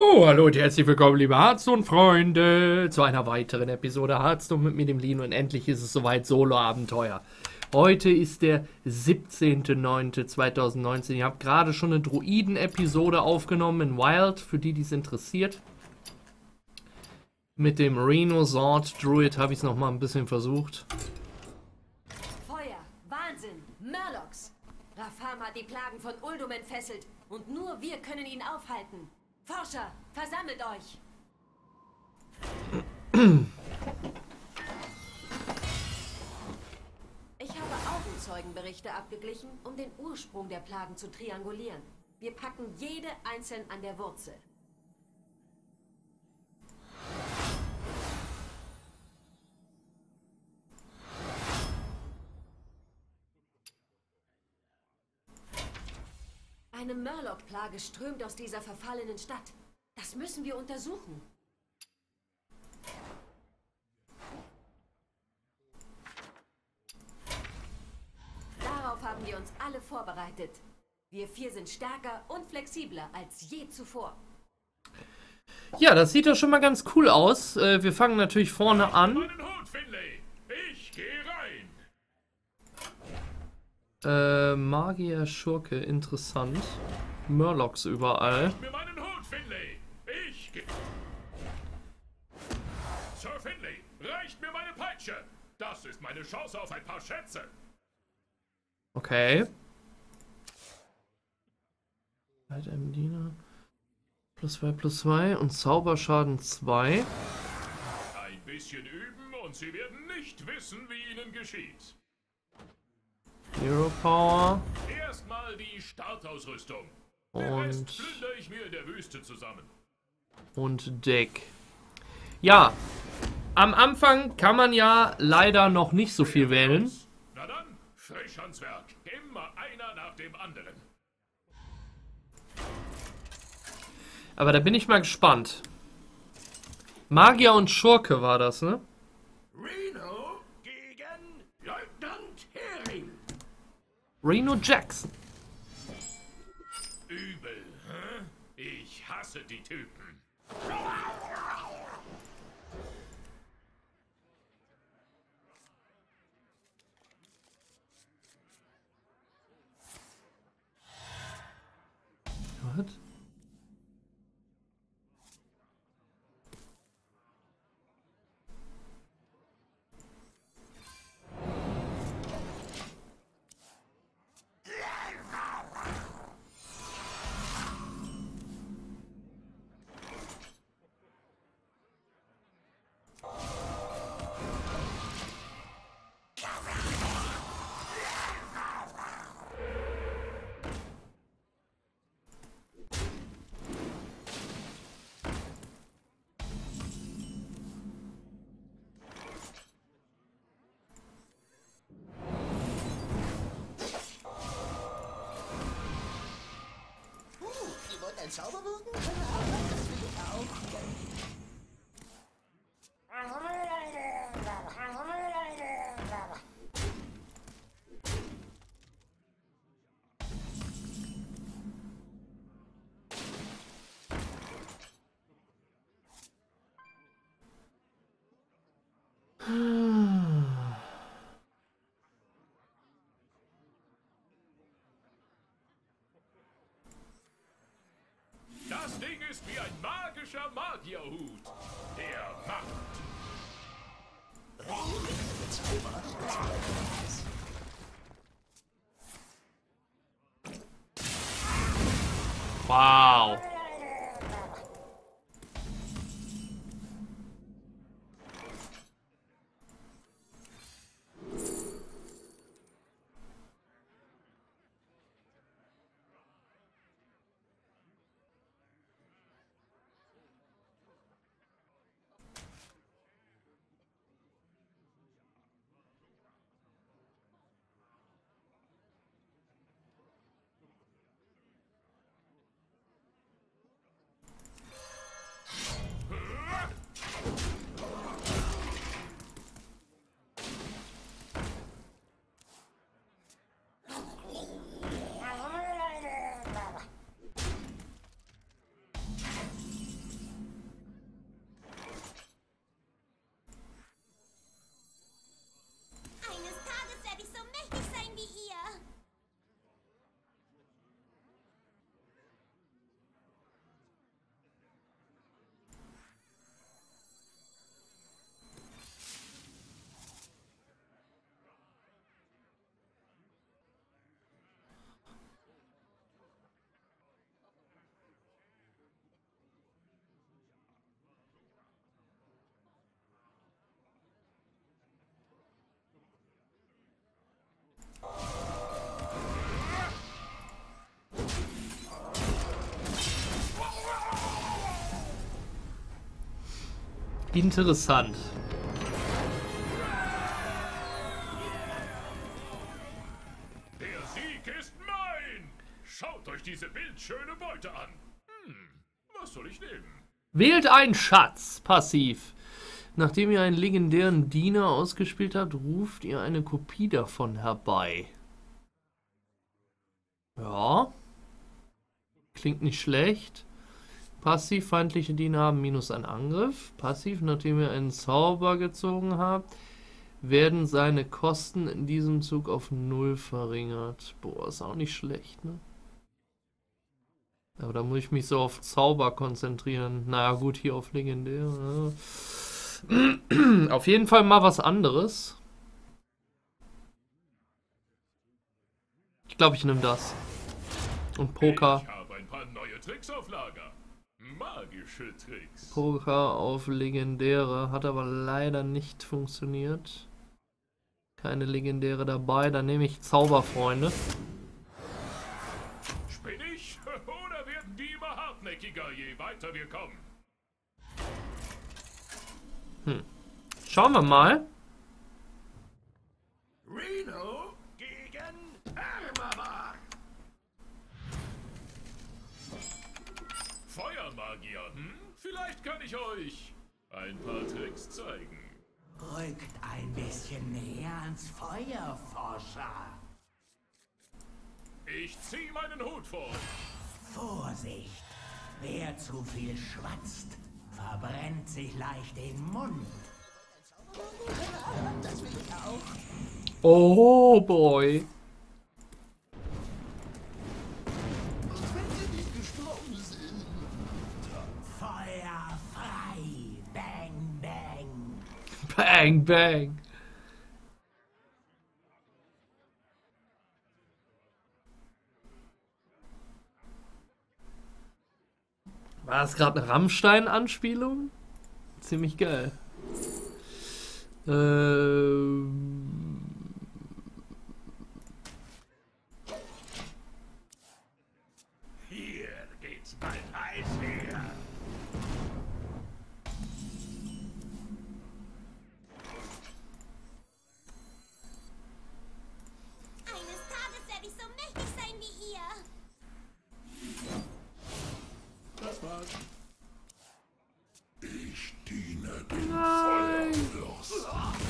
So, hallo und herzlich willkommen, liebe Hearthstone-Freunde, zu einer weiteren Episode Hearthstone mit mir, dem Lino. Und endlich ist es soweit, Solo-Abenteuer. Heute ist der 17.09.2019. Ich habe gerade schon eine Druiden-Episode aufgenommen in Wild, für die es interessiert. Mit dem Reno Sword Druid habe ich es nochmal ein bisschen versucht. Feuer, Wahnsinn, Murlocs. Rafam hat die Plagen von Uldum entfesselt und nur wir können ihn aufhalten. Forscher, versammelt euch! Ich habe Augenzeugenberichte abgeglichen, um den Ursprung der Plagen zu triangulieren. Wir packen jede einzeln an der Wurzel. Eine Murloc-Plage strömt aus dieser verfallenen Stadt. Das müssen wir untersuchen. Darauf haben wir uns alle vorbereitet. Wir vier sind stärker und flexibler als je zuvor. Ja, das sieht doch schon mal ganz cool aus. Wir fangen natürlich vorne an. Meinen Hut, Finlay. Ich gehe rein. Magier, Schurke, interessant. Murlocs überall. Mir meinen Hut, Finlay. Ich gehe... Sir Finlay, reicht mir meine Peitsche. Das ist meine Chance auf ein paar Schätze. Okay. Bei einem Diener. +2/+2 und Zauberschaden 2. Ein bisschen üben und Sie werden nicht wissen, wie Ihnen geschieht. Hero Power. Erstmal die Startausrüstung. Den Rest Und, plündere ich mir in der Wüste zusammen. und Deck. Ja, am Anfang kann man ja leider noch nicht so viel wählen. Na dann, frisch ans Werk. Immer einer nach dem anderen. Aber da bin ich mal gespannt. Magier und Schurke war das, ne? Reno gegen Leutnant Hering. Reno Jackson. Übel, hä? Ich hasse die Typen. What? Ihr wollt ein Zauber wirken? Das will ich auch. Das Ding ist wie ein magischer Magierhut. Der Macht. Zauber. Wow. Interessant. Der Sieg ist mein! Schaut euch diese bildschöne Beute an. Was soll ich nehmen? Wählt einen Schatz. Passiv. Nachdem ihr einen legendären Diener ausgespielt habt, ruft ihr eine Kopie davon herbei. Ja. Klingt nicht schlecht. Passiv, feindliche Diener haben -1 Angriff. Passiv, nachdem ihr einen Zauber gezogen habt, werden seine Kosten in diesem Zug auf 0 verringert. Boah, ist auch nicht schlecht, ne? Aber da muss ich mich so auf Zauber konzentrieren. Naja, gut, hier auf Legendär. Ja. Auf jeden Fall mal was anderes. Ich glaube, ich nehme das. Und Poker. Ich habe ein paar neue Tricks auf Lager. Magische Tricks. Poker auf Legendäre. Hat aber leider nicht funktioniert. Keine Legendäre dabei. Dann nehme ich Zauberfreunde. Spinn ich? Oder werden die immer hartnäckiger, je weiter wir kommen? Schauen wir mal. Reno gegen Armabach. Feuermagier, Vielleicht kann ich euch ein paar Tricks zeigen. Rückt ein bisschen näher ans Feuer, Forscher. Ich zieh meinen Hut vor. Vorsicht! Wer zu viel schwatzt, verbrennt sich leicht den Mund. Das will ich auch. Oh boy. Und wenn sie nicht gestorben sind. Feuer frei! Bang, bang! Bang, bang. War das gerade eine Rammstein-Anspielung? Ziemlich geil. Hier geht's bald heiß her. Eines Tages werde ich so mächtig sein wie ihr. Das war's. Ich diene dem Feuerfürst.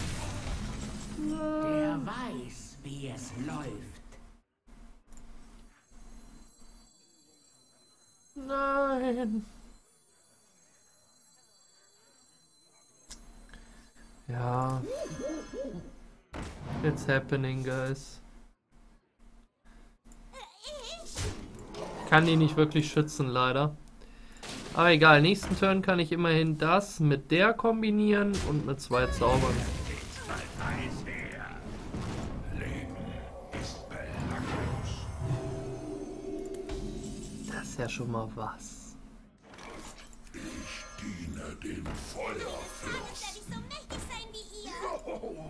Der weiß, wie es läuft. Nein. Ja. It's happening, guys. Ich kann ihn nicht wirklich schützen, leider. Aber egal, nächsten Turn kann ich immerhin das mit der kombinieren und mit 2 Zaubern. Geht's bald heiß her. Leben ist belanglos. Das ist ja schon mal was. Ich diene dem Tages werde Feuerfürst. ich so mächtig sein wie ihr.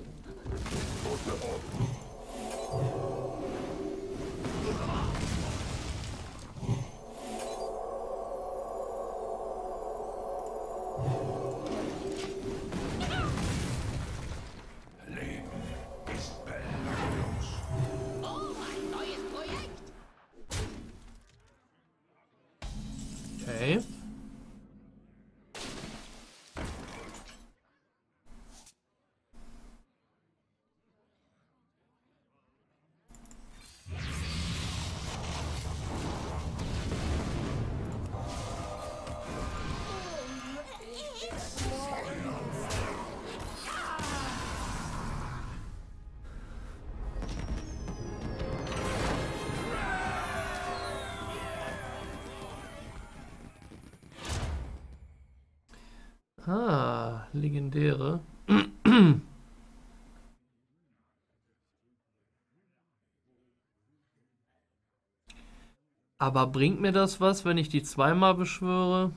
Leben ist belanglos. Oh, ein neues Projekt! Okay. Ah, legendäre. Aber bringt mir das was, wenn ich die zweimal beschwöre?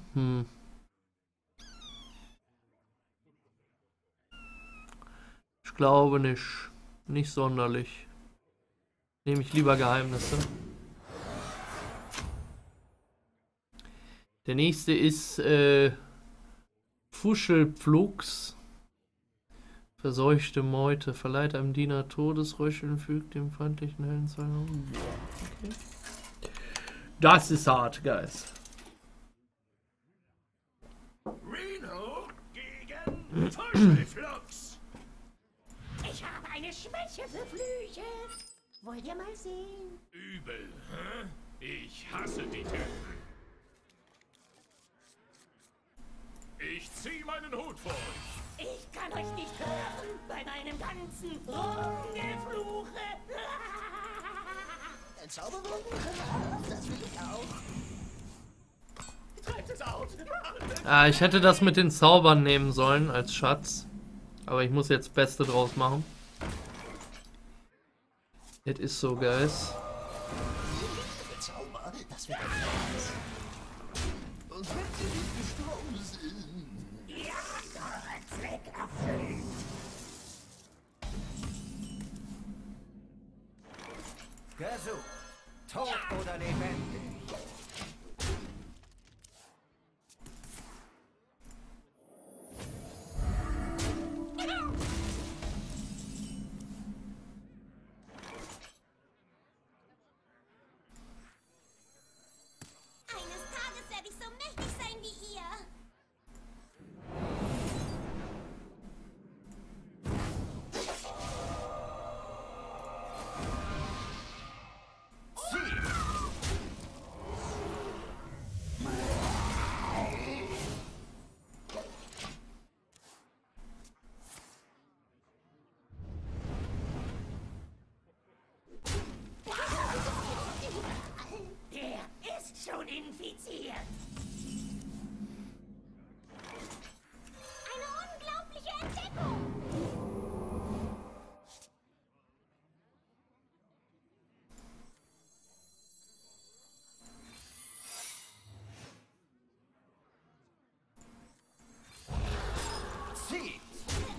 Ich glaube nicht. Nicht sonderlich. Nehme ich lieber Geheimnisse. Der nächste ist Fuschelpflugs. Verseuchte Meute. Verleiht einem Diener Todesröcheln, fügt dem feindlichen Helden zwei. Okay. Das ist hart, Guys. Reno gegen Fuschelflux. Ich habe eine Schwäche für Flüche. Wollt ihr mal sehen? Übel, hä? Ich hasse die Typen. Ich zieh meinen Hut vor euch. Ich kann euch nicht hören bei meinem ganzen Rumgefluche. Zauberwürden können auf, das will ich auch. Treibt es aus. Ah, ich hätte das mit den Zaubern nehmen sollen als Schatz. Aber ich muss jetzt das Beste draus machen. It is so, guys. Zauber, das wird ein Spaß. Und wenn sie nicht gestorben sind. Ja, Zweck erfüllt. Gesucht. Tot oder lebendig. Eines Tages werde ich so mächtig sein wie ihr. Der ist schon infiziert. Eine unglaubliche Entdeckung. Zieht.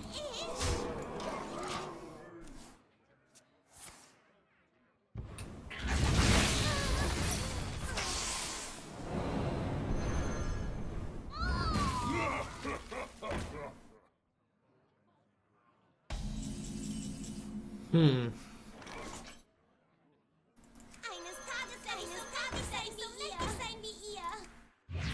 Hm. Eines Tages werde ich so mächtig sein wie ihr.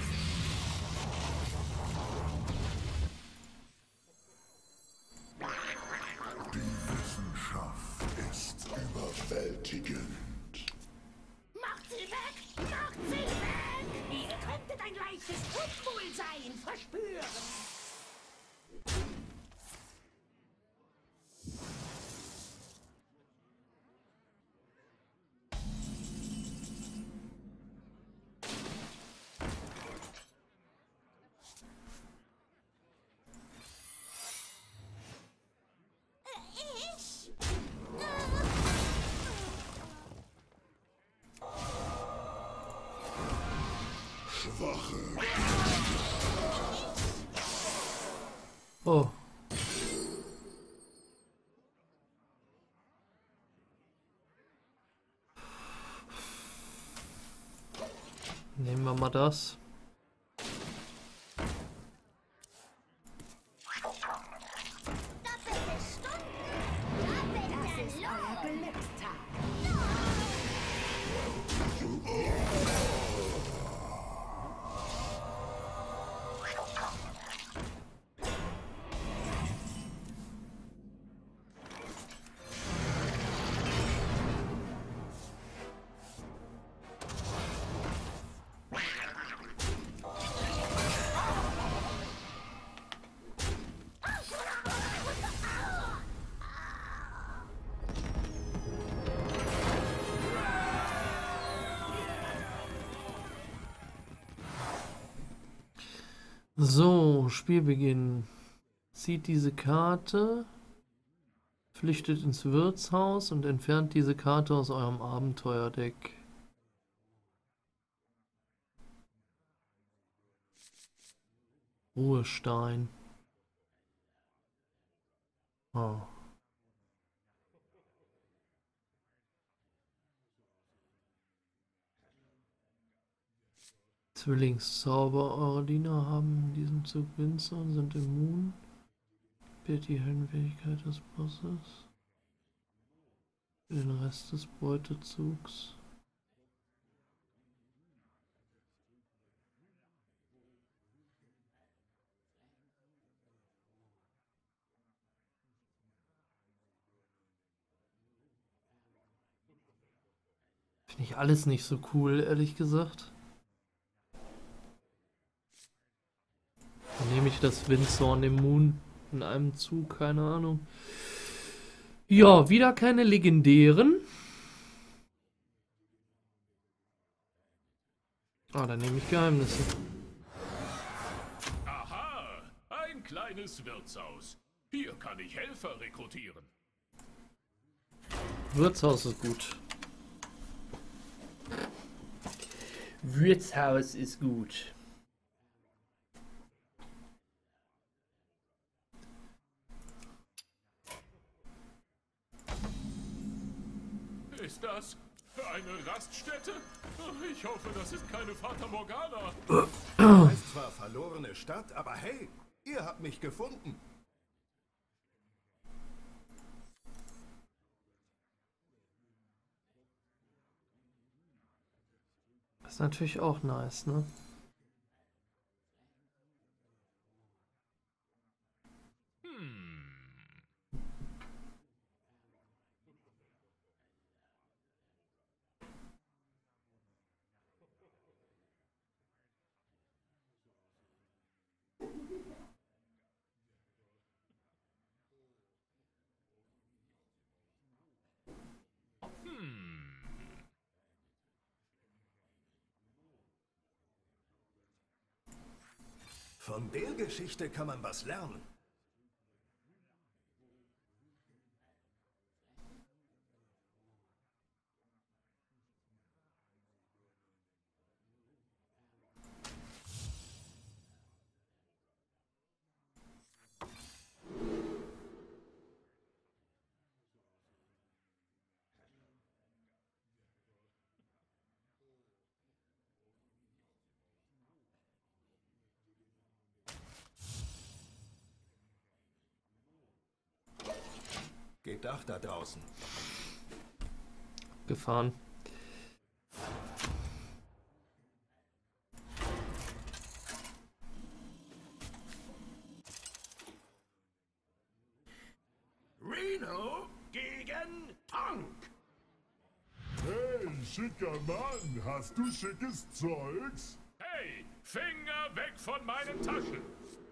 Die Wissenschaft ist überwältigend. Macht sie weg! Macht sie weg! Ihr könntet ein leichtes Unwohlsein verspüren. Ich? Schwache. Oh. Nehmen wir mal das. Doppelte Stunde! Doppelte Lohn! So, Spielbeginn. Zieht diese Karte, flüchtet ins Wirtshaus und entfernt diese Karte aus eurem Abenteuerdeck. Ruhestein. Oh. Zwillingszauber. Eure Diener haben in diesem Zug Winzer und sind immun. Bitte die Heldenfähigkeit des Bosses. Für den Rest des Beutezugs. Finde ich alles nicht so cool, ehrlich gesagt. Dann nehme ich das Windzorn im Moon in einem Zug, keine Ahnung. Ja, wieder keine legendären. Ah, dann nehme ich Geheimnisse. Aha, ein kleines Wirtshaus. Hier kann ich Helfer rekrutieren. Wirtshaus ist gut. Wirtshaus ist gut. Ist das eine Raststätte? Ich hoffe, das ist keine Fata Morgana. Heißt zwar verlorene Stadt, aber hey, ihr habt mich gefunden. Das ist natürlich auch nice, ne? Von der Geschichte kann man was lernen. Geht Dach da draußen. Gefahren. Reno gegen Tonk. Hey, schicker Mann, hast du schickes Zeugs? Hey, Finger weg von meinen Taschen.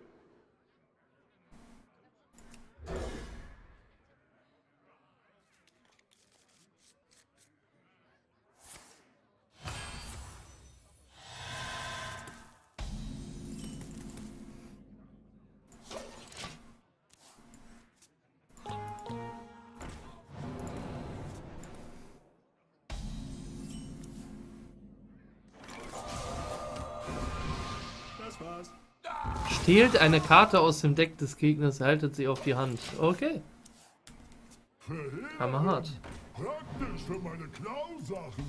Das war's. Stehlt eine Karte aus dem Deck des Gegners, haltet sie auf die Hand. Okay. Hammerhart. Praktisch für meine Klausachen.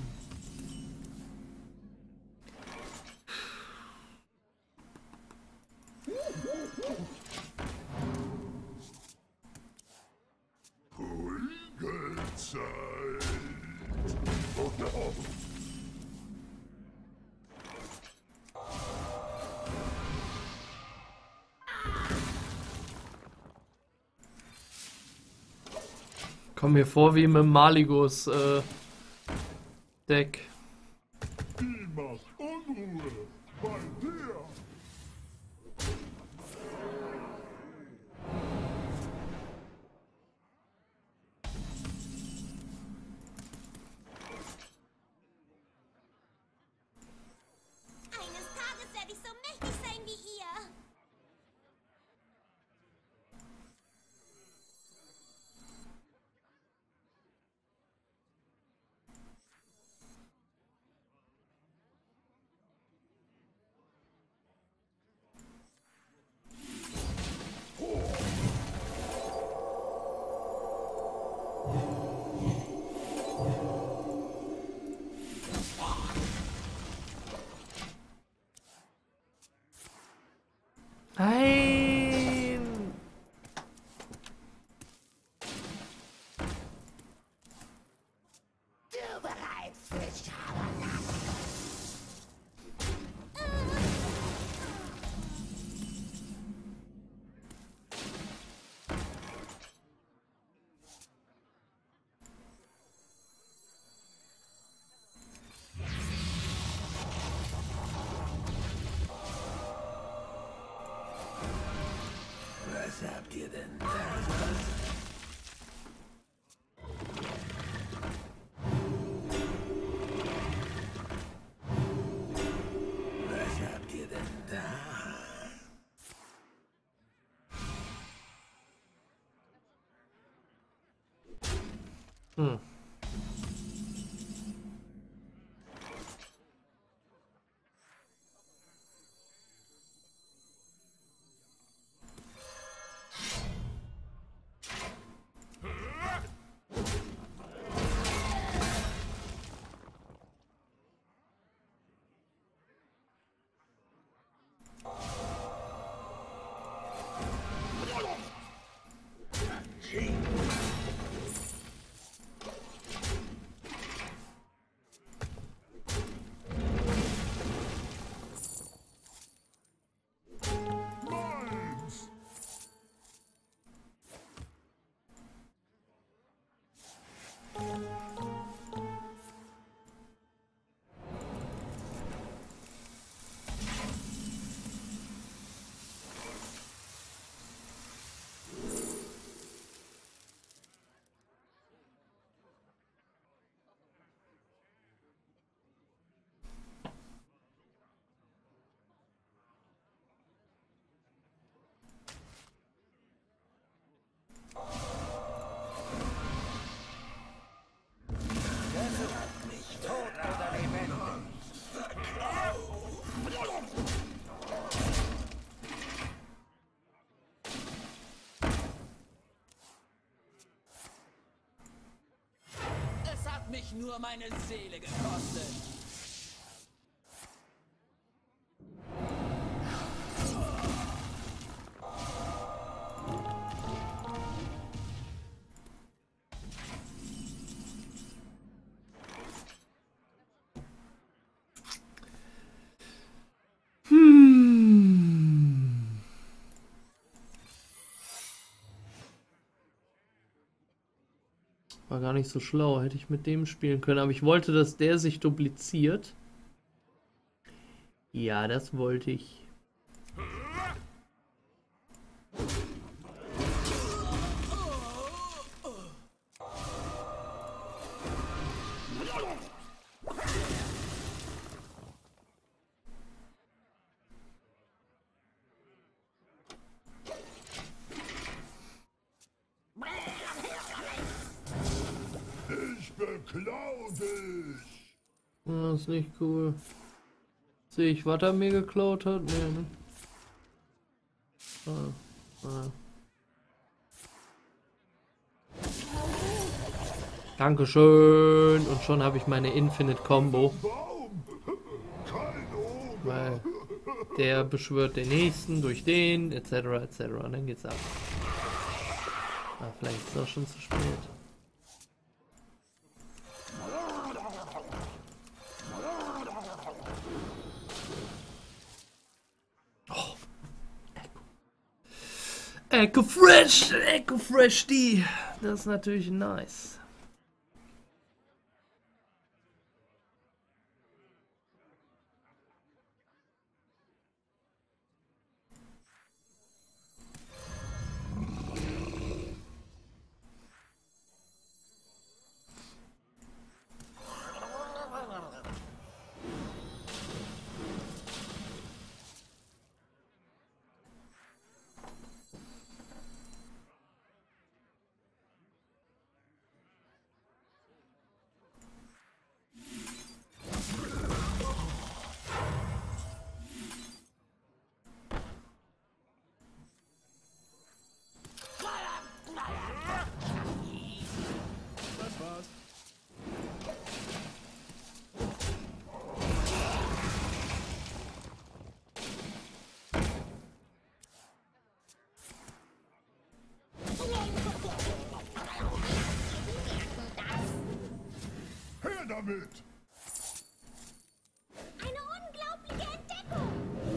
Prügelzeit. Oh no. Komm mir vor wie mit Maligos Deck. Die macht Unruhe bei dir. Eines Tages werde ich so mächtig sein wie ihr. Nein! Du bereit für Schabernack? Was habt ihr denn da? Was habt ihr denn da? Hm. Es hat mich nur meine Seele gekostet. War gar nicht so schlau, hätte ich mit dem spielen können. Aber ich wollte, dass der sich dupliziert. Ja, das wollte ich. Ich beklau dich! Das ist nicht cool. Sehe ich, was er mir geklaut hat? Nee, ne? Dankeschön. Und schon habe ich meine Infinite Combo. Baum! Kein Oger! Weil der beschwört den nächsten durch den, etc. etc. Und dann geht's ab. Ah, vielleicht ist es auch schon zu spät. Oh, Echo Fresh! Echo Fresh, die! Das ist natürlich nice. mit. Eine unglaubliche Entdeckung.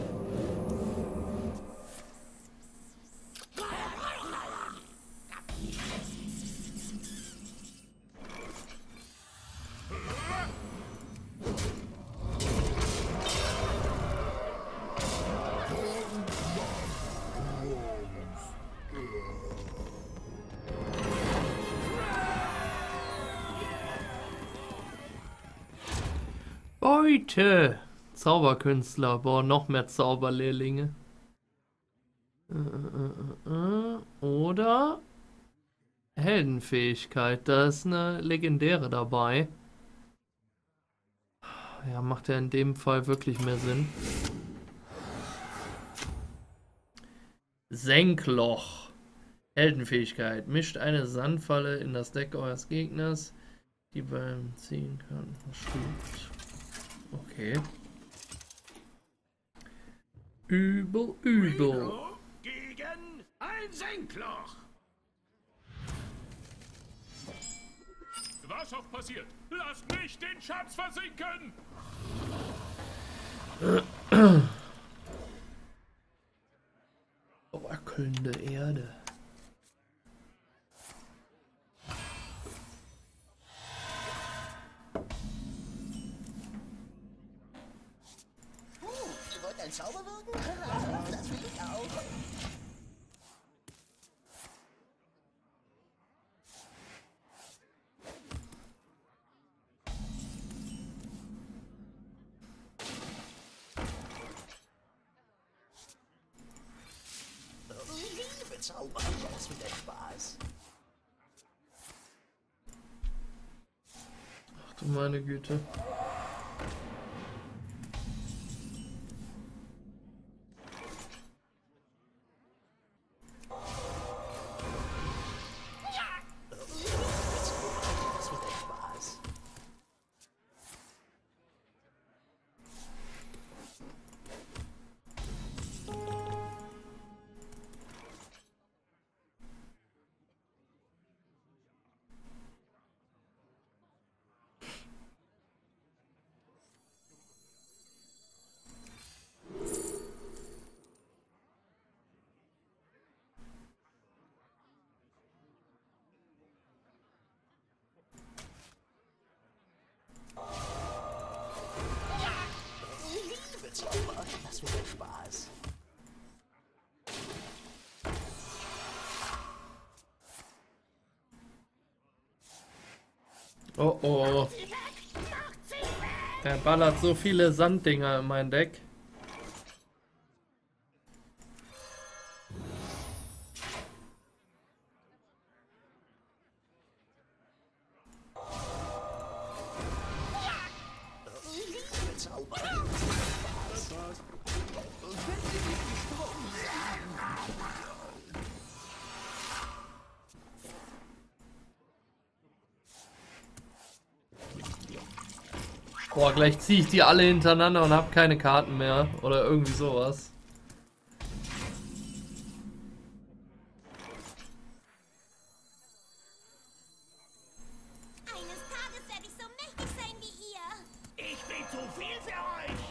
Beute! Zauberkünstler. Boah, noch mehr Zauberlehrlinge. Oder Heldenfähigkeit. Da ist eine legendäre dabei. Ja, macht ja in dem Fall wirklich mehr Sinn. Senkloch. Heldenfähigkeit. Mischt eine Sandfalle in das Deck eures Gegners, die beim Ziehen kann. Stimmt. Okay. Übel, übel. Gegen ein Senkloch. Was auch passiert, lasst nicht den Schatz versinken. Wackelnde Erde. Ihr wollt ein Zauber wirken? Das will ich auch. Ich liebe Zauber. Das wird ein Spaß. Ach du meine Güte. Das wird ein Spaß. Ich liebe Zauber. Das wird ein Spaß. Oh oh. Er ballert so viele Sanddinger in mein Deck. Ich liebe Zauber. Das wird ein Spaß. Und wenn Sie nicht gestorben Boah, gleich ziehe ich die alle hintereinander und habe keine Karten mehr. Oder irgendwie sowas. Eines Tages werde ich so mächtig sein wie ihr. Ich bin zu viel für euch.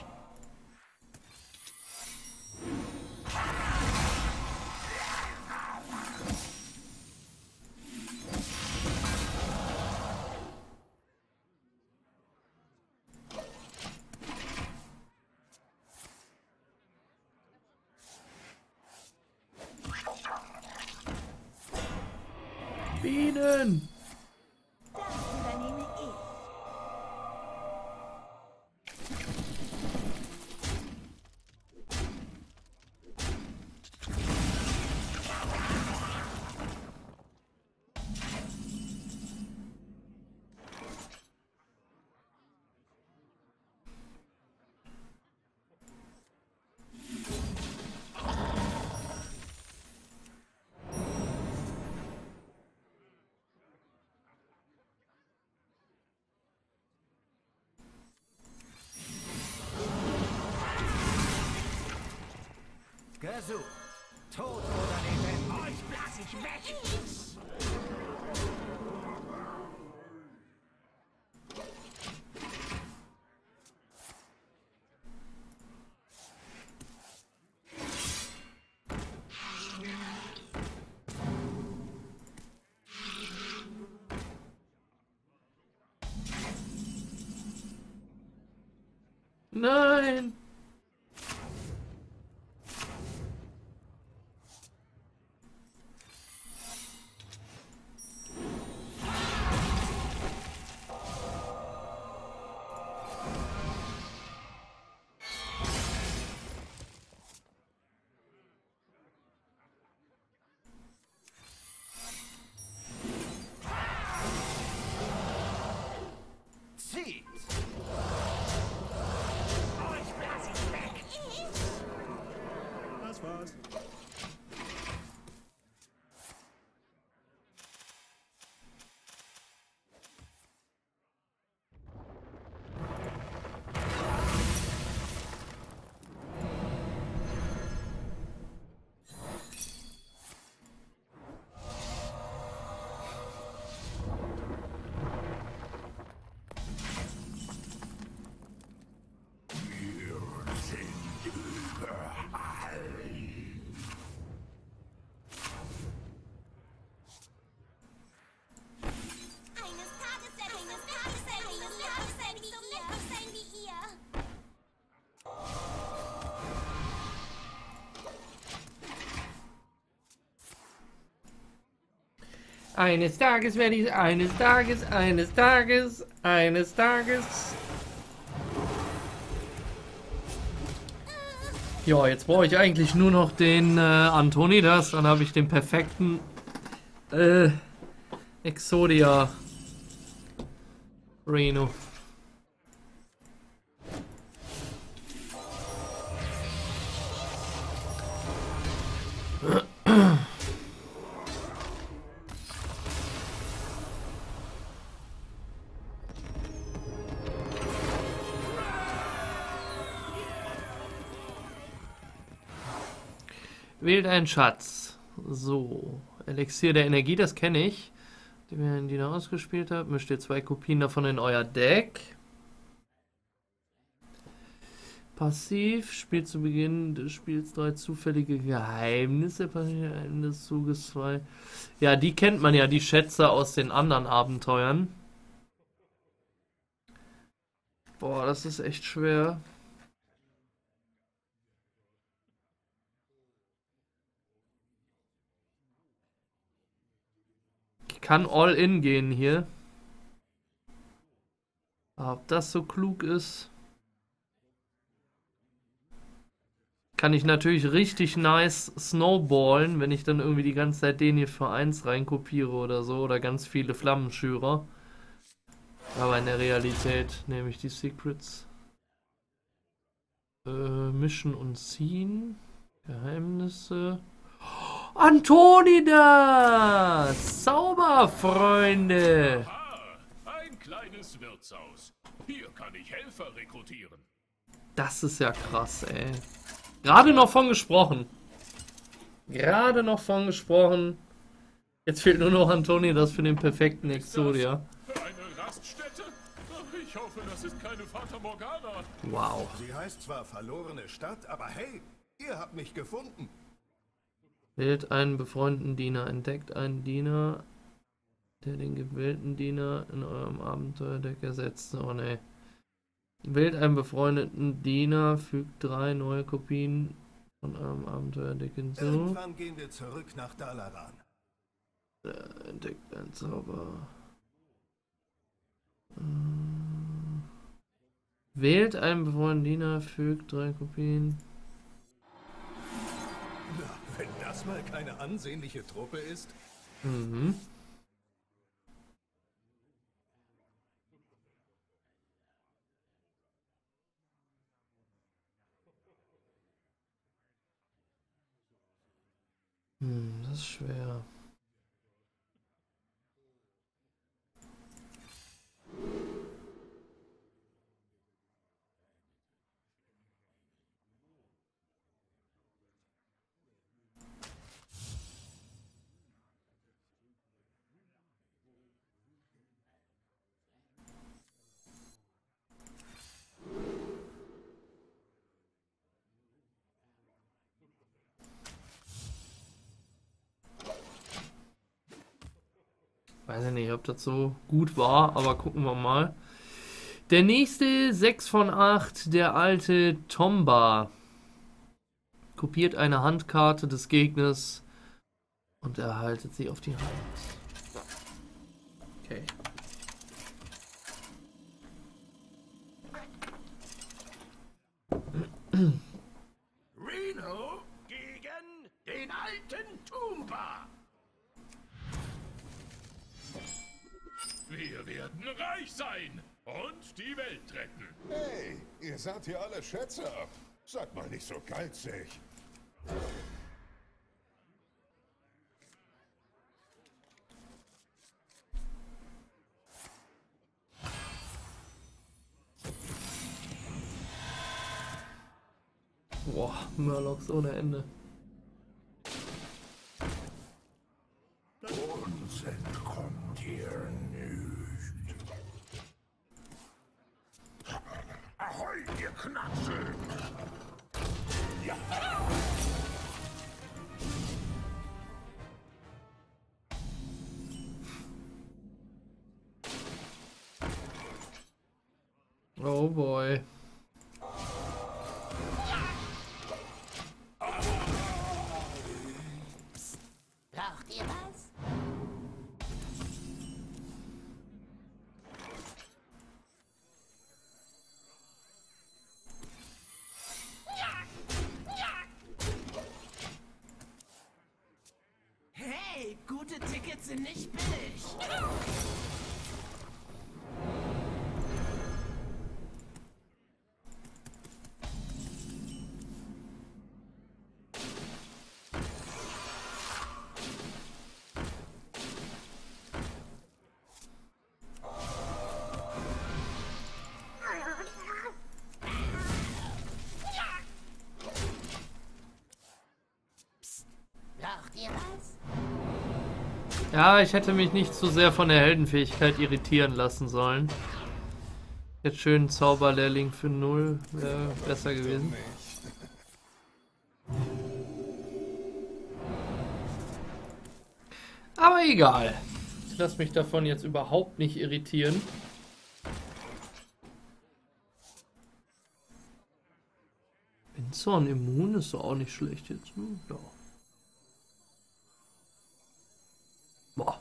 Bienen! Das übernehme ich. Gesucht. Tod oder Leben. Euch blass ich weg. Nein! Zieht! Euch blas ich weg. Das war's. Wir sind überall. Eines Tages werde ich so mächtig sein wie ihr. Eines Tages werde ich, eines Tages. Ja, jetzt brauche ich eigentlich nur noch den Antonidas, dann habe ich den perfekten Exodia Reno. Wählt einen Schatz. So. Elixier der Energie, das kenne ich. Den wir in Diener ausgespielt haben. Mischt ihr 2 Kopien davon in euer Deck. Passiv. Spielt zu Beginn des Spiels 3 zufällige Geheimnisse. Passiert am Ende des Zuges 2. Ja, die kennt man ja, die Schätze aus den anderen Abenteuern. Boah, das ist echt schwer. Kann all in gehen hier. Aber ob das so klug ist, kann ich natürlich richtig nice snowballen, wenn ich dann irgendwie die ganze Zeit den hier für 1 reinkopiere oder so. Oder ganz viele Flammenschürer. Aber in der Realität nehme ich die Secrets. Mischen und ziehen. Geheimnisse. Antonidas! Zauberfreunde! Ah, ein kleines Wirtshaus. Hier kann ich Helfer rekrutieren. Das ist ja krass, ey. Gerade noch von gesprochen. Jetzt fehlt nur noch Antonidas für den perfekten Exodia. Eine Raststätte? Ich hoffe, das ist keine Fata Morgana. Wow. Sie heißt zwar verlorene Stadt, aber hey, ihr habt mich gefunden. Wählt einen befreundeten Diener. Entdeckt einen Diener, der den gewählten Diener in eurem Abenteuerdeck ersetzt. Oh ne. Wählt einen befreundeten Diener, fügt 3 neue Kopien von eurem Abenteuerdeck hinzu. Irgendwann gehen wir zurück nach Dalaran. Entdeckt einen Zauber. Wählt einen befreundeten Diener, fügt 3 Kopien. Na, wenn das mal keine ansehnliche Truppe ist. Mhm. Das ist schwer. Weiß ich nicht, ob das so gut war, aber gucken wir mal. Der nächste 6 von 8, der alte Tomba. Kopiert eine Handkarte des Gegners und erhaltet sie auf die Hand. Okay. Reno gegen den alten Tomba. Wir werden reich sein und die Welt retten. Hey, ihr saht hier alle Schätze ab. Seid mal nicht so geizig. Boah, Murlocs ohne Ende. Uns entkommt hier nicht. Ahoi, ihr Knacksel! Ja. Oh boy. Braucht ihr was? Hey, gute Tickets sind nicht billig. Braucht ihr was? Ja, ich hätte mich nicht zu sehr von der Heldenfähigkeit irritieren lassen sollen. Jetzt schön Zauberlehrling für 0 wäre besser gewesen. Aber egal. Ich lasse mich davon jetzt überhaupt nicht irritieren. Windzorn immun ist doch auch nicht schlecht jetzt. Ja. Boah.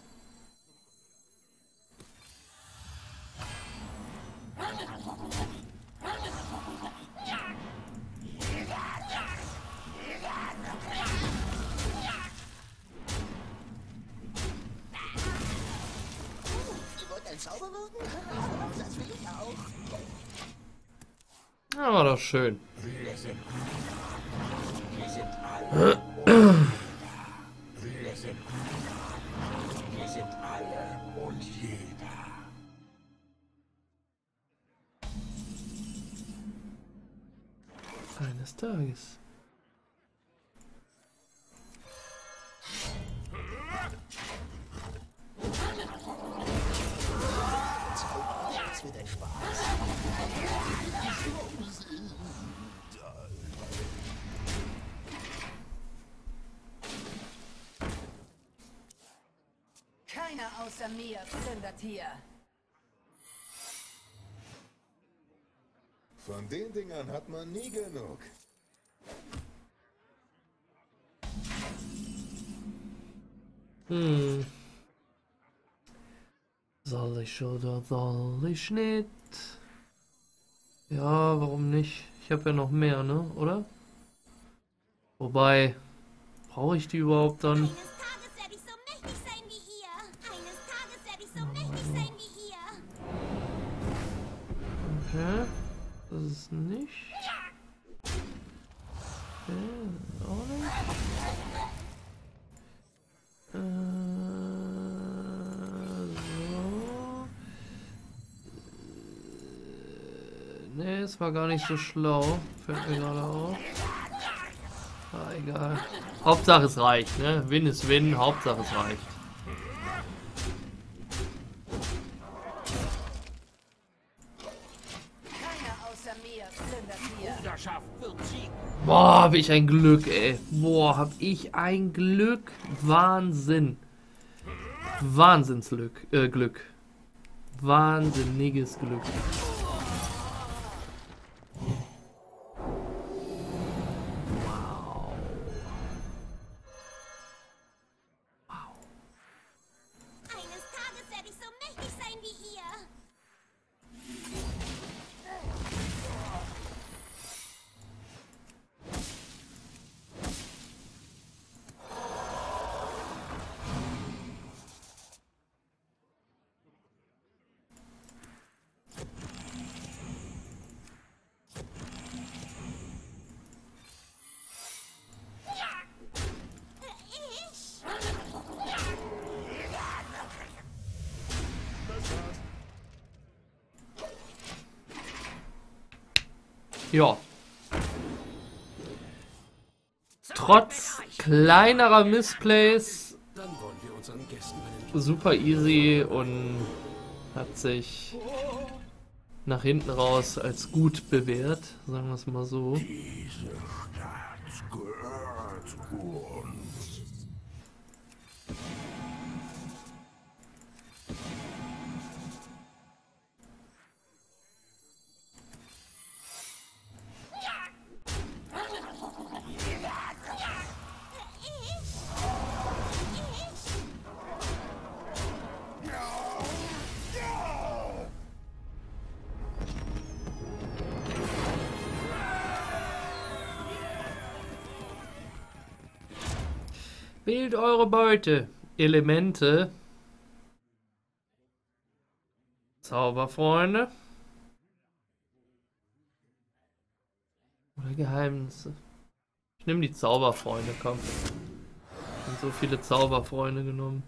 Ihr wollt ein Zauber wirken? Das will ich auch. Ja, war doch schön. Wir sind alle. Wir sind alle und jeder. Eines Tages. Das wird ein Spaß. Keiner außer mir plündert hier. Von den Dingern hat man nie genug. Soll ich oder soll ich nicht? Ja, warum nicht? Ich habe ja noch mehr, ne? Oder? Wobei, brauche ich die überhaupt dann? Eines Tages werde ich so mächtig sein wie ihr. Eines Tages werde ich so mächtig sein wie ihr. Okay, das ist nicht. Okay, auch nicht. So. Nee, es war gar nicht so schlau. Fällt mir gerade auf. Ah, egal. Hauptsache es reicht, ne? Win ist Win, Hauptsache es reicht. Keiner außer mir plündert hier. Bruderschaft wird siegen. Boah, hab ich ein Glück, ey. Boah, hab ich ein Glück. Wahnsinn. Wahnsinnsglück. Glück. Wahnsinniges Glück. Ja. Trotz kleinerer Missplays Dann wollen wir unseren Gästen einen super easy und hat sich nach hinten raus als gut bewährt, sagen wir es mal so. Diese Stadt gehört uns. Wählt eure Beute. Elemente. Zauberfreunde. Oder Geheimnisse. Ich nehme die Zauberfreunde, komm. Ich habe so viele Zauberfreunde genommen.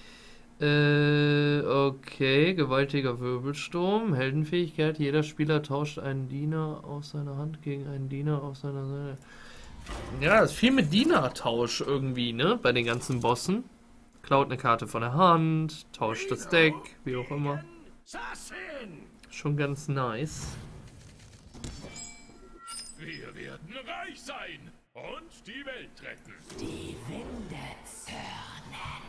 Okay. Gewaltiger Wirbelsturm. Heldenfähigkeit. Jeder Spieler tauscht einen Diener aus seiner Hand gegen einen Diener auf seiner Seite. Ja, ist viel mit Diener-Tausch irgendwie, ne? Bei den ganzen Bossen. Klaut eine Karte von der Hand, tauscht das Deck, wie auch immer. Schon ganz nice. Wir werden reich sein und die Welt retten. Die Winde zürnen.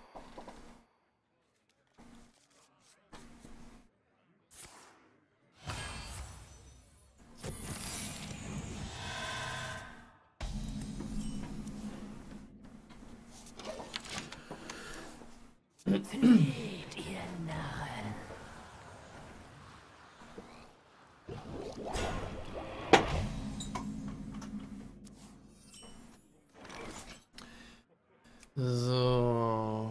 Flieht, ihr Narren. So.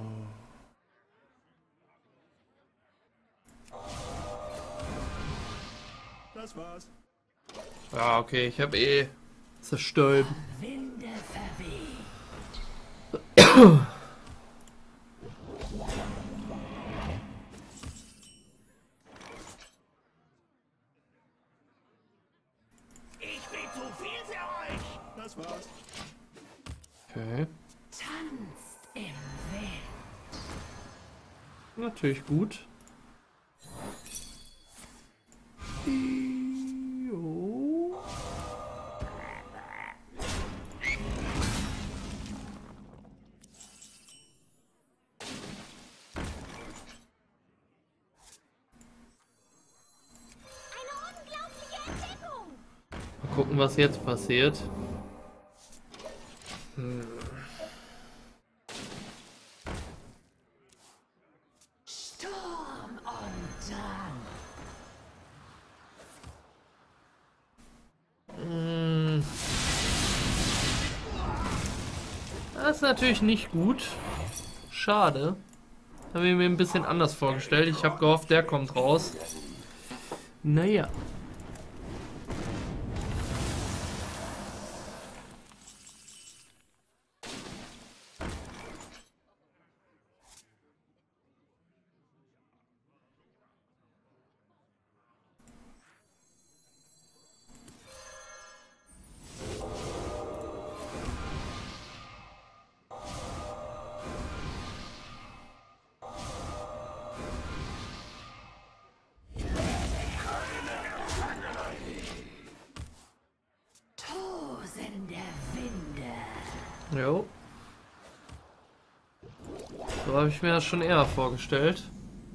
Das war's. Ja, okay, ich habe eh zerstäubt. Winde verweht. Ich bin zu viel für euch. Das war's. Okay. Tanz im Wind. Natürlich gut. Jo. Eine unglaubliche Entdeckung! Mal gucken, was jetzt passiert. Sturm und Drang. Das ist natürlich nicht gut. Schade. Habe ich mir ein bisschen anders vorgestellt. Ich habe gehofft, der kommt raus. Naja. Tosende Winde. Jo. So habe ich mir das schon eher vorgestellt.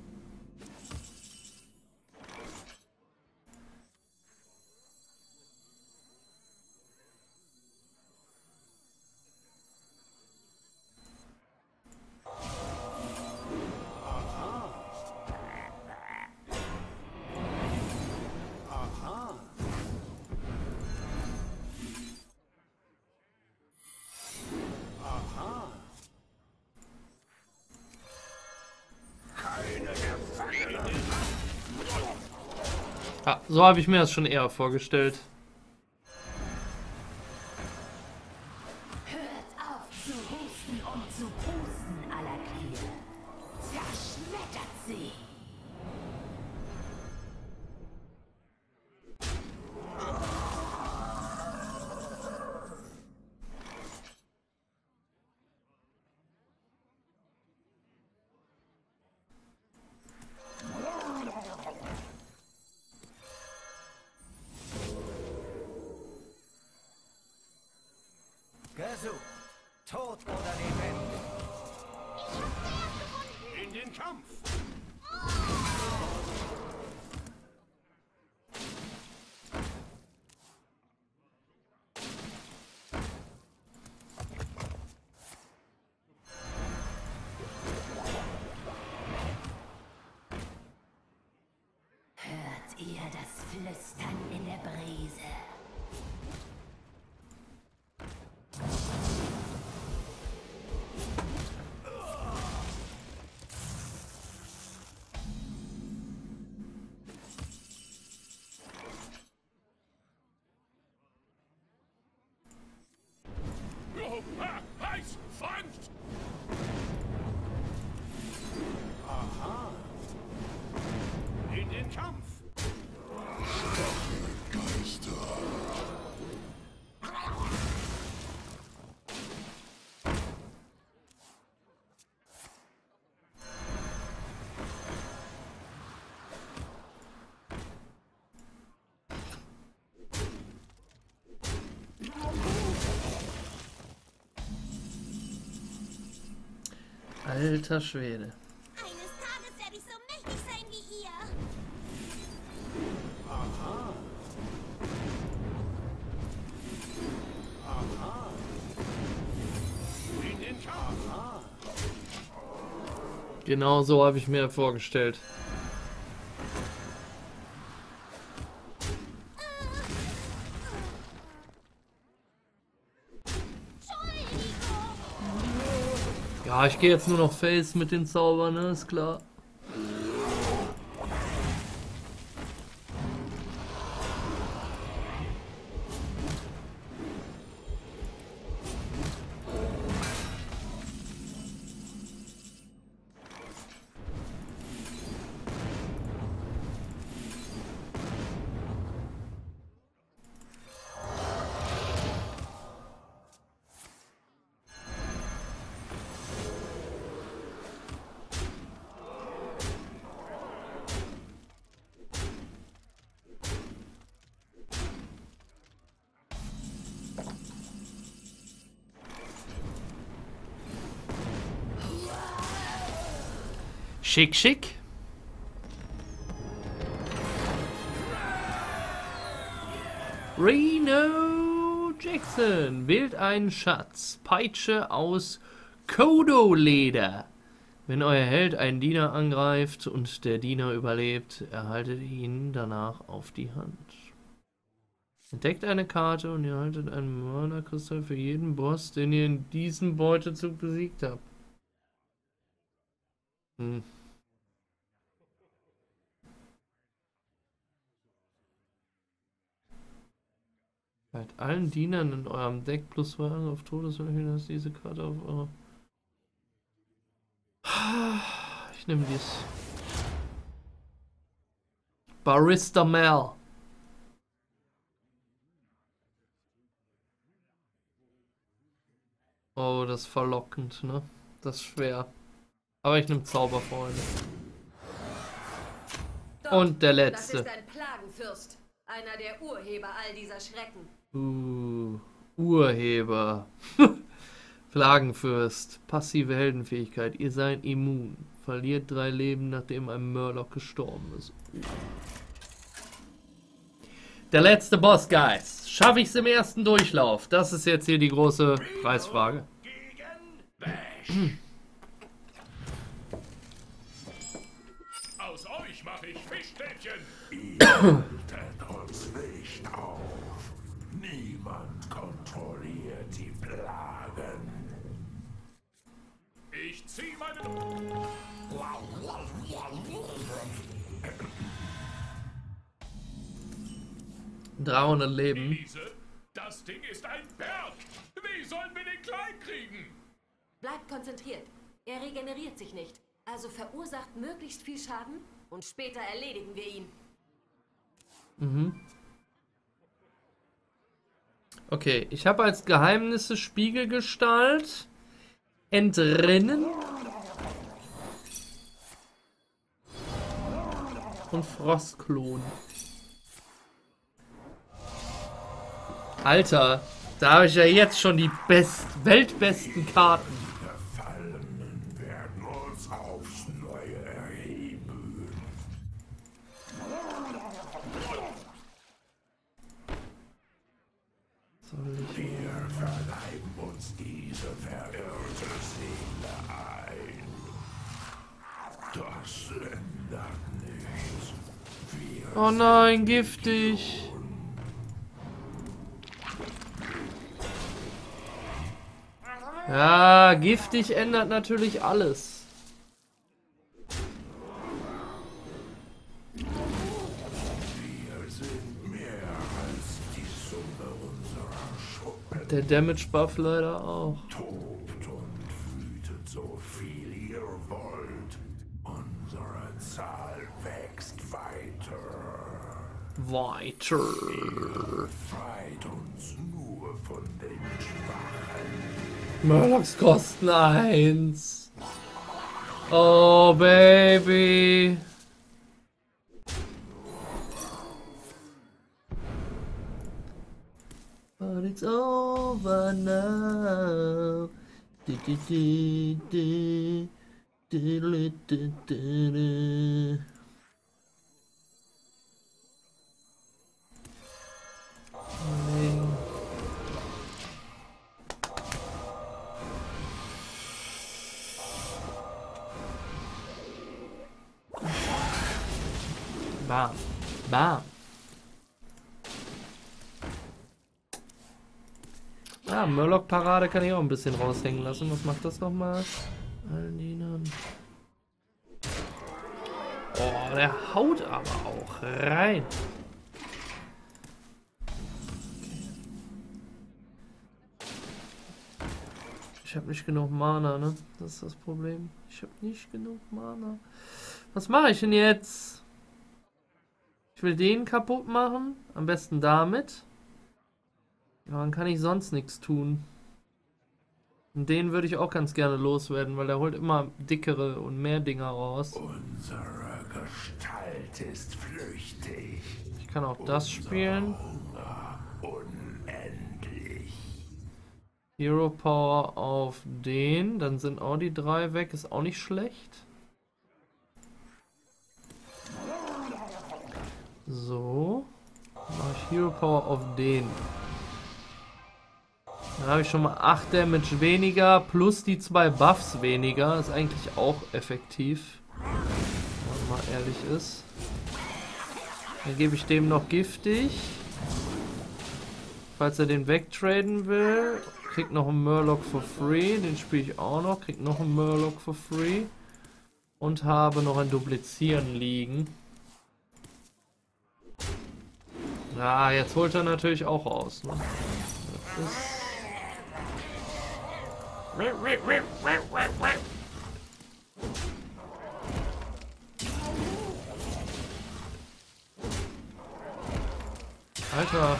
Ja, so habe ich mir das schon eher vorgestellt. Hört auf zu husten und zu pusten, Alakir. Zerschmettert sie. Tod oder lebendig. Ich hab's zuerst gefunden. In den Kampf! Hört ihr das Flüstern in der Brise? Oh, heiß! Fangt! In den Kampf! Alter Schwede. Eines Tages werde ich so mächtig sein wie ihr. In den Kampf! Genau so habe ich mir vorgestellt. Ja, ich gehe jetzt nur noch Face mit den Zaubern, ne? Ist klar. Schick, schick. Reno Jackson wählt einen Schatz. Peitsche aus Kodo-Leder. Wenn euer Held einen Diener angreift und der Diener überlebt, erhaltet ihr ihn danach auf die Hand. Entdeckt eine Karte und ihr erhaltet einen Mana-Kristall für jeden Boss, den ihr in diesem Beutezug besiegt habt. Hm. Halt allen Dienern in eurem Deck plus 2 auf Todeswürfel, dass diese Karte auf eure... Ich nehme dies. Barista Mel. Oh, das ist verlockend, ne? Das ist schwer. Aber ich nehme Zauberfreunde. Doch, Und der das letzte. ist ein Plagenfürst. Einer der Urheber all dieser Schrecken. Urheber. Plagenfürst. Passive Heldenfähigkeit. Ihr seid immun. Verliert 3 Leben, nachdem ein Murloc gestorben ist. Der letzte Boss, Guys. Schaffe ich es im ersten Durchlauf? Das ist jetzt hier die große Preisfrage. Gegen Bash! Aus euch mache ich Fischstäbchen! Haltet uns nicht auf. Niemand kontrolliert die Plagen. Ich zieh meine... 300 Leben. Elise, das Ding ist ein Berg! Wie sollen wir den klein kriegen? Bleibt konzentriert. Er regeneriert sich nicht. Also verursacht möglichst viel Schaden und später erledigen wir ihn. Okay, ich habe als Geheimnisse Spiegelgestalt, Entrinnen und Frostklon. Alter, Da habe ich ja jetzt schon die weltbesten Karten. Die Gefallenen werden uns aufs Neue erheben. Wir verleiben uns diese verirrte Seele ein. Das ändert nichts. Wir Oh nein, giftig. Ja, giftig ändert natürlich alles. Wir sind mehr als die Summe unserer Schuppen. Der Damage-Buff leider auch. Tobt und wütet so viel ihr wollt. Unsere Zahl wächst weiter. Weiter. Befreit uns nur von den Schwachen. Murlocs kosten 1. Oh, Baby. But it's over now. Bam. Bam. Ja, Murloc-Parade kann ich auch ein bisschen raushängen lassen. Was macht das nochmal? Aldinen. Oh, der haut aber auch rein. Ich habe nicht genug Mana, ne? Das ist das Problem. Ich habe nicht genug Mana. Was mache ich denn jetzt? Ich will den kaputt machen. Am besten damit. Ja, dann kann ich sonst nichts tun. Und den würde ich auch ganz gerne loswerden, weil der holt immer dickere und mehr Dinger raus. Unsere Gestalt ist flüchtig. Ich kann auch das spielen. Hunger unendlich. Hero Power auf den. Dann sind auch die 3 weg. Ist auch nicht schlecht. So. Dann mache ich Hero Power auf den. Dann habe ich schon mal 8 Damage weniger. Plus die 2 Buffs weniger. Ist eigentlich auch effektiv. Wenn man mal ehrlich ist. Dann gebe ich dem noch giftig. Falls er den wegtraden will. Kriegt noch einen Murloc for free. Den spiele ich auch noch. Kriegt noch einen Murloc for free. Und habe noch ein Duplizieren liegen. Ja, jetzt holt er natürlich auch raus. Ne? Das ist Alter.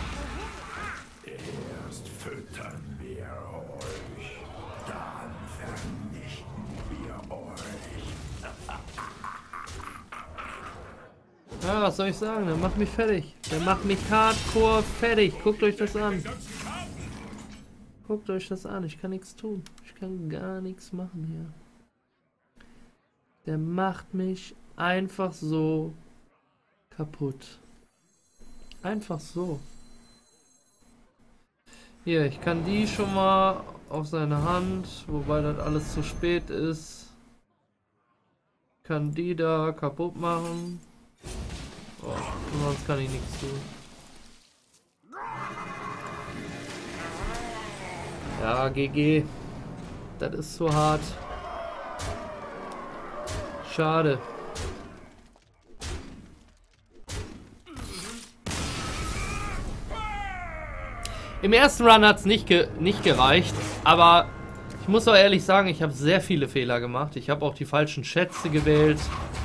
Erst füttern wir euch, dann vernichten wir euch. Ja, was soll ich sagen? Der macht mich fertig. Der macht mich hardcore fertig. Guckt euch das an. Guckt euch das an. Ich kann nichts tun. Ich kann gar nichts machen hier. Der macht mich einfach so kaputt. Einfach so. Hier, ich kann die schon mal auf seine Hand, wobei das alles zu spät ist. Ich kann die da kaputt machen. Oh, sonst kann ich nichts tun. Ja, GG. Das ist zu hart. Schade. Im ersten Run hat es nicht gereicht, aber ich muss auch ehrlich sagen, ich habe sehr viele Fehler gemacht. Ich habe auch die falschen Schätze gewählt.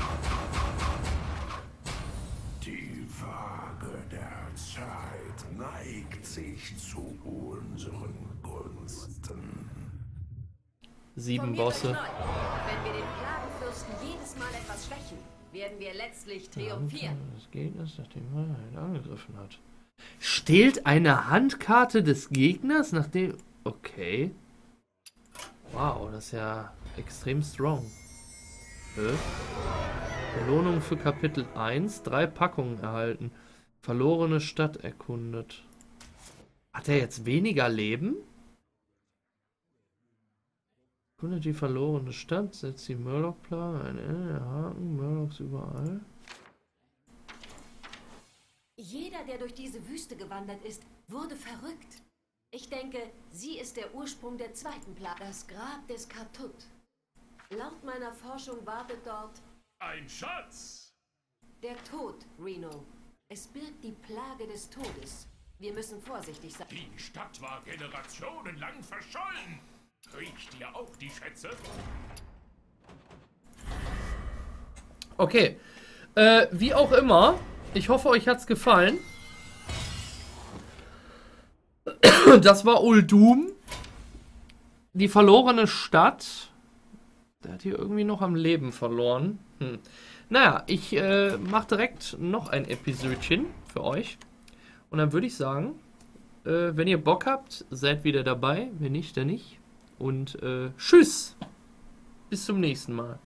Die Waage der Zeit neigt sich zu unseren Gunsten. 7 Bosse. Wenn wir den Plagenfürsten jedes Mal etwas schwächen, werden wir letztlich triumphieren. Das Gegner, nachdem er angegriffen hat. Stehlt eine Handkarte des Gegners, nachdem... Okay. Wow, das ist ja extrem strong. Belohnung für Kapitel 1. 3 Packungen erhalten. Verlorene Stadt erkundet. Hat er jetzt weniger Leben? Erkundet die verlorene Stadt. Setzt die Murloc-Plage. Ein Ende der Haken. Murlocs überall. Jeder, der durch diese Wüste gewandert ist, wurde verrückt. Ich denke, sie ist der Ursprung der zweiten Plage. Das Grab des Katut. Laut meiner Forschung wartet dort... Ein Schatz! Der Tod, Reno. Es birgt die Plage des Todes. Wir müssen vorsichtig sein. Die Stadt war generationenlang verschollen. Riecht ihr auch die Schätze? Okay. Wie auch immer. Ich hoffe, euch hat's gefallen. Das war Uldum. Die verlorene Stadt. Der hat hier irgendwie noch am Leben verloren. Naja, ich mache direkt noch ein Episodchen für euch. Und dann würde ich sagen, wenn ihr Bock habt, seid wieder dabei. Wenn nicht, dann nicht. Und tschüss. Bis zum nächsten Mal.